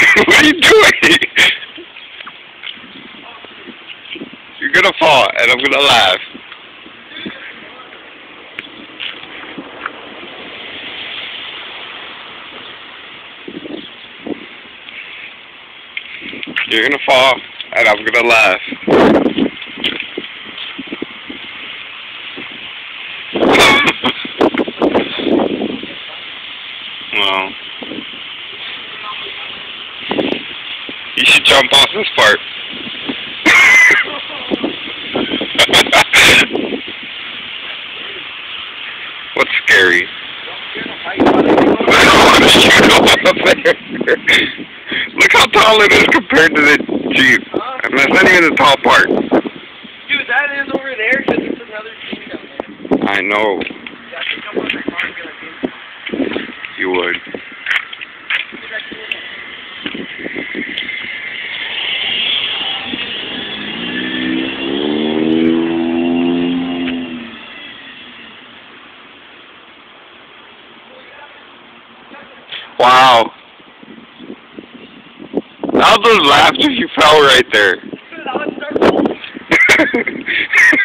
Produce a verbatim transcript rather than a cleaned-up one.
What are you doing? You're gonna fall, and I'm gonna laugh. You're gonna fall, and I'm gonna laugh. Well, you should jump off this part. What's scary? Look how tall it is compared to the Jeep. And that's not even the tall part. Dude, that is over there because there's another Jeep down there. I know. Yeah, I can come on my car and get a Jeep. You would. Wow. How those laughed if you fell right there?